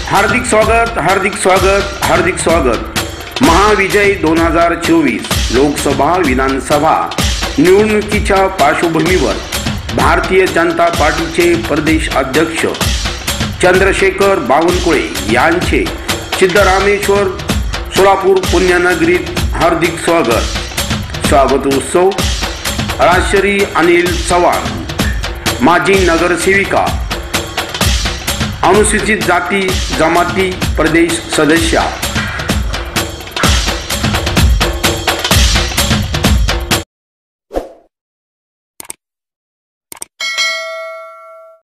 हार्दिक स्वागत हार्दिक स्वागत हार्दिक स्वागत। महाविजय 2024 लोकसभा विधानसभा निवडणुकीच्या पार्श्वभूमीवर भारतीय जनता पार्टीचे प्रदेश अध्यक्ष चंद्रशेखर बावनकुळे यांचे सिद्धरामेश्वर सोलापूर पुण्यनगरीत हार्दिक स्वागतोत्सव। राजश्री अनिल चव्हाण, माजी नगरसेविका, अनुसूचित जाती जमाती प्रदेश सदस्य।